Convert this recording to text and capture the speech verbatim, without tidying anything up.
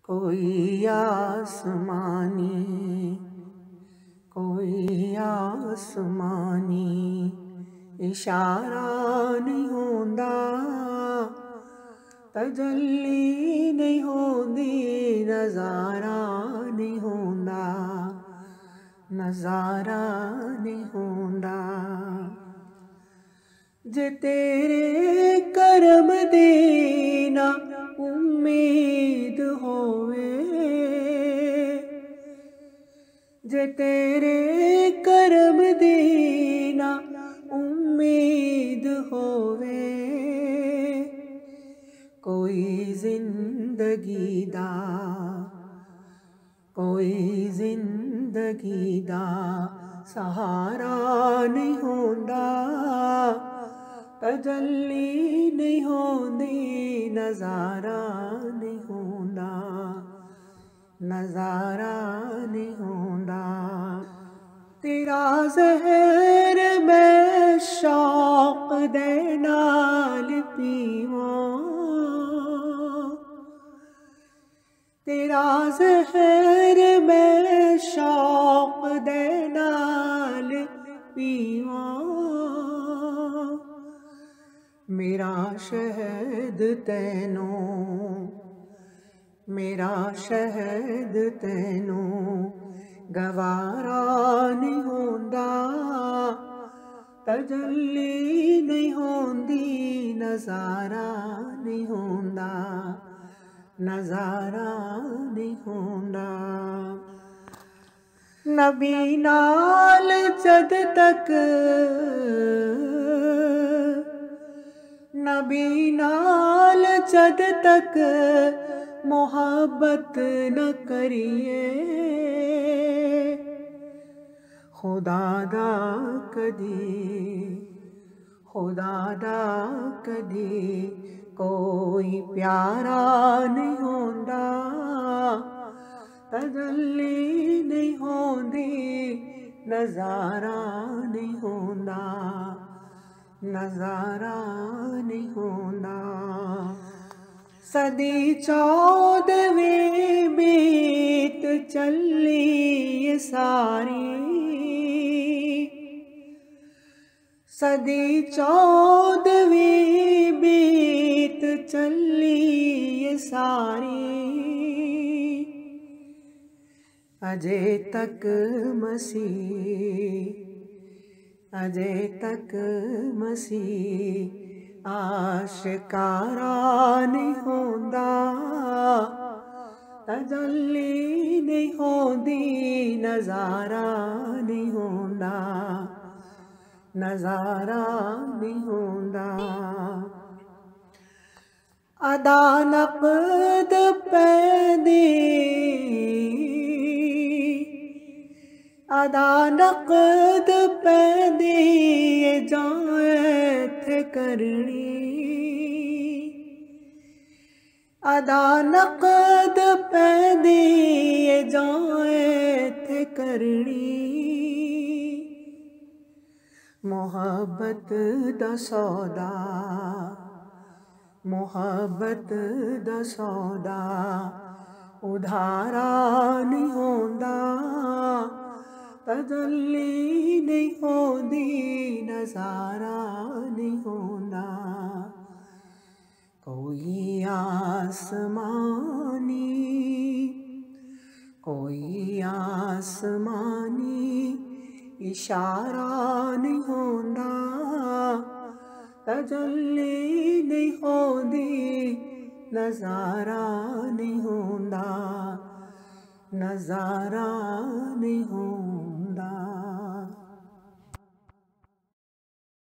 कोई आसमानी कोई आसमानी इशारा नहीं होंदा, तजल्ली नहीं होंदी, नज़ारा नहीं होंदा, नज़ारा नहीं होंदा। जे तेरे करम दी ना उम्मीद होवे, जे तेरे करम दी ना उम्मीद होवे, कोई जिंदगी दा कोई जिंदगी दा सहारा नहीं होंदा, तजल्ली नहीं होंदी, नज़ारा नहीं होंदा, नज़ारा नहीं होंदा। तेरा ज़हर मैं शौक़ दे नाल पीवां, तेरा ज़हर मैं शौक़ दे नाल पीवां, मेरा शहद तैनू मेरा शहद तैनू गवारा नहीं होंदा, तजल्ली नहीं होंदी, नज़ारा नहीं होंदा, नज़ारा नहीं होंदा। नबी नाल जद तक नबी नाल जद तक मोहब्बत न करिए, खुदा दा कदी खुदा दा कदी कोई प्यारा नहीं होंदा, तजल्ली नहीं होंदी, नज़ारा नहीं होंदा, नज़ारा नहीं होंदा। सदी चौदहवीं बीत चली ये सारी, सदी चौदहवीं बीत चली ये सारी, अजे तक मसीह अजे तक मसीह आशिकारा नहीं होंदा, तजल्ली नहीं होंदी, नज़ारा नहीं होंदा, नज़ारा नहीं होंदा। अदा नक़द पैंदी अदा नक़द पैंदी जाए थे करनी, अदा नक़द पैंदी जाए थे करनी, मोहब्बत दा सौदा मोहब्बत दा सौदा उधारा नहीं होंदा, तजल्ली नहीं होंदी, नज़ारा नहीं होंदा। कोई आसमानी कोई आसमानी इशारा नहीं होंदा, तजल्ली नहीं होंदी, नज़ारा नहीं होंदा, नज़ारा नहीं होंदा।